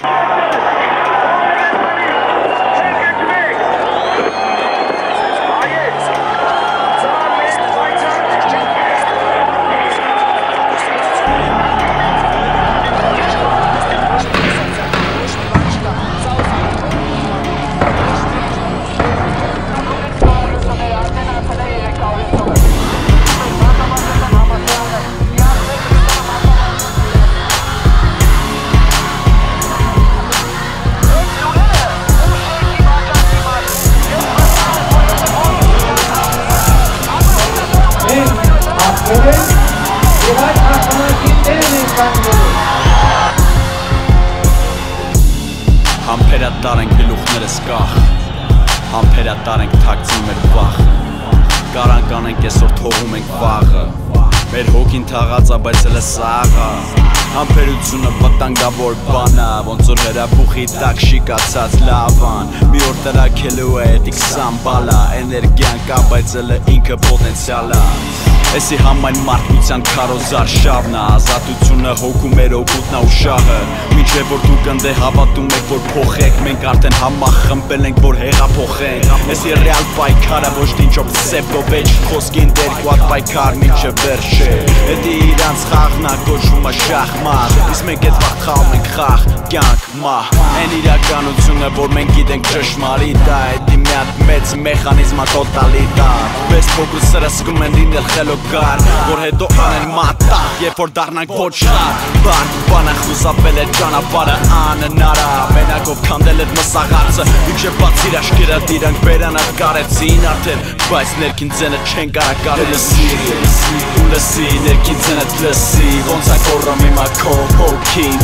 Համբերատար ենք գլուխներս կախ, համբերատար ենք թաքցին մեր վախը, Կարանք անենք այսօր թողում ենք վաղը, մեր հոգին թաղած է բայց էլ է սաղը, Համբերությունը վտանգավոր բան է, ոնց որ հրաբուխի տակ շիկացած լավան, մի օր տրաքելու է էդի 20 բալա, էներգիան կա բայց էլ է ինքը պոտենցիալ է, Էսի համայն մարդկության քարոզար շավն է, ազատությունը հոգում էր օգուտնա ու շահը, Մինչև որ դուք ընդե հավատում եք, որ փոխեք, մենք արդեն համախմբել ենք, որ հեղափոխենք, Էսի ռեալ պայքարը ոչ թե ինչով սեպտովեջ, խոսքին դերկուատ պայքար մինչև վերջ է, Էդի իրանց խաղն է կոչվում է շախմատ, իսկ մենք էդ վաղ խաղում ենք խաղ, կյանք, մահ, Են իրականությունը, որ մենք գիտենք ճշմարիտ է, Էդի մի հատ մեծ մեխանիզմա տոտալիտար, Պես փոքր սրսկում են լինել խելոքար, Որ հետո անեն մատաղ, երբ որ դառնանք ոչ խաղ, Բարդ բանը խուսափել է ճանապարհը անհնար է, Մենակով քանդել էր մսաղացը, Մինչև բացիր աշկերը դիրանք բերանատ կարեցին արդեն, Բայց ներքին ձենը չեն կարա կարել ու լսի, ներքին ձենդ լսի, Ոնց է կորում հիմա քո հոգին,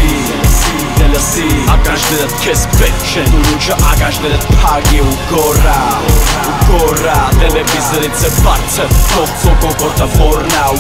Լսի, ականջներդ քեզ պետք չեն, Դու լուչը ականջներդ փագի ու գորա, Տելևիզորից է բարձր, թող ծոկոկորտը որնա ու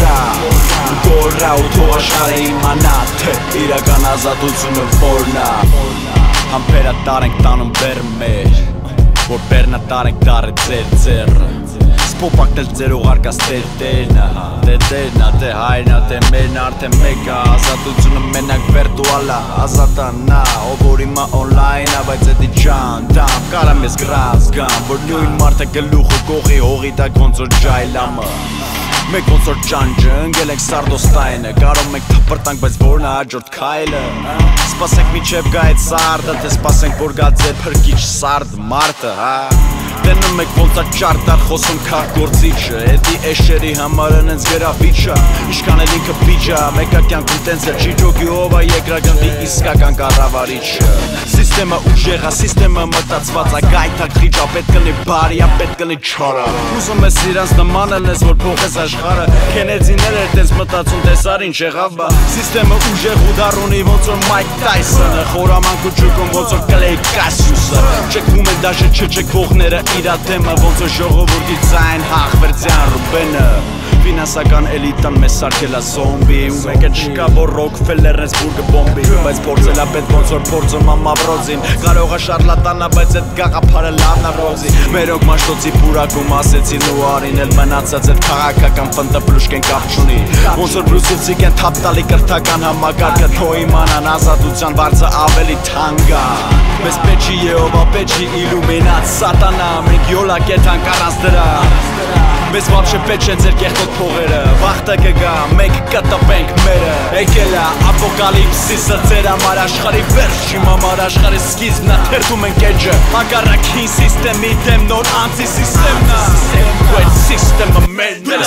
գորա, ու թող աշխարհը իմանա, թե իրական ազատությունը որն է, Համբերատար ենք տանում բեռը մեր, Որ բեռնատար ենք դառը ձեր ձեռը, Սպոպակնել ձեր ուղարկած տերտերնա, Տե հայրնա, տե մերն արդեն մեկ է, Ազատությունը մենակ վերտուալ է, Ազատա նա, ով որ հիմա օնլայն է, Բայց էդի ջան, դամ, կարամ ես գրած գամ, Որ նույն մարդը գլուխը կողի հողի տակ ոնց որ ջայլամը, Մենք ոնց որ ճանջը, ընգել ենք սարդոստայնը, Կարող մենք թպրտանք, բայց որն է հաջորդ քայլը, Սպասենք միջև գա այդ սարդը, Թե սպասենք որ գա ձեր փրկիչ սարդ մարդը, Տենում եք ոնց է ճարտար խոսում քար գործիչը, Էդի էշերի համար են ընց գրավիչը, Իշքան էլ ինքը պիջա, Մեկա կյանքում տենց էլ չի ջոգի ով է երկրագնդի իսկական կառավարիչը, Սիստեմը ուժեղ է, սիստեմը մտածված է, Գայթակ խիճա, պետք կլինի բարի է, պետք կլինի չորը, Ուզում ես իրանց նման ելնես, որ փոխես աշխարհը, Քենեդին էր տենց մտածում, տեսար ինչ եղավ բա, Սիստեմը ուժեղ ու դառ ունի ոնց որ Մայք Թայսոնը, Խորամանկ ու ջուկում ոնց որ Կլեյ Կասիուսը, Չեքվում են դաշը չչեքվողները իրա դեմը, Ոնց որ ժողովուրդի ձայն Հաղվերդյան Ռուբենը, Ֆինանսական էլիտան մեզ սարքել է զոմբի, Ու մեկը չկա որ Ռոքֆելերն ես բուրգը բոմբի, Բայց փորձել է պետ ոնց որ փորձում է Մավրոձին, Կարող է շարլատանա, բայց էդ գաղափարը լավն է ռոզի, Մերոք մաշտոցի պուրակում ասեցին ու արին էլ մնացած էդ քաղաքական ֆնտպլուշկեն կապ չունի, Ոնց որ բրուսիլցիկ են թափ տալի կրթական համակարգը, Թո իմանան ազատության վարձը ավելի թանկ է, Մեզ պեչի Եհովա, պեչի իլումինատ սատանա, Մենք յոլակ եթանք առանց դրա, Մեզ վաբշե պետք չեն ձեր կեղտոտ փողերը, Վաղտը կգա, մենք կտպենք մերը, Եկել է ապոկալիպսիսը ձեր համար աշխարհի վերջին համար աշխարհի սկիզբն է, Թերթում ենք էջը, Հակառակին սիստեմի դեմ նոր անտիսիստեմն է, Ու այդ սիստեմը մերն է,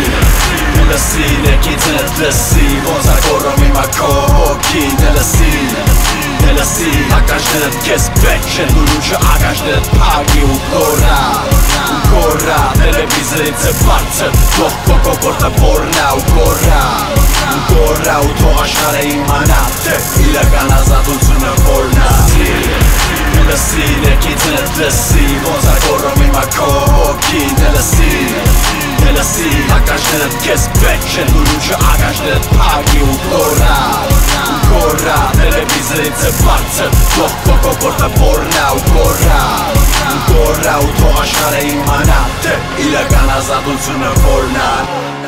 Լսի, ներքից էդ լսի, Ոնց է կորում հիմա քո հոգին, Լսի, ականջներդ քեզ պետք չեն, Դու լուչը ականջներդ փագի ու գորա, Տելևիզորից է բարձր, թող կոկոկորտը որն է ու գորա, ու թող աշխարհը իմանա, թե իրական ազատությունը որն է, Լսի, ներքից էդ լսի, Ոնց է կորում հիմա քո հոգին, Լսի, ականջներդ քեզ պետք չեն, Դու լուչը ականջներդ փագի ու գորա, Տելևիզորից է բարձր, թող կոկոկորտը որն է ու գորա, ու թող աշխարհը իմանա, թե իրական ազատությունը որն է,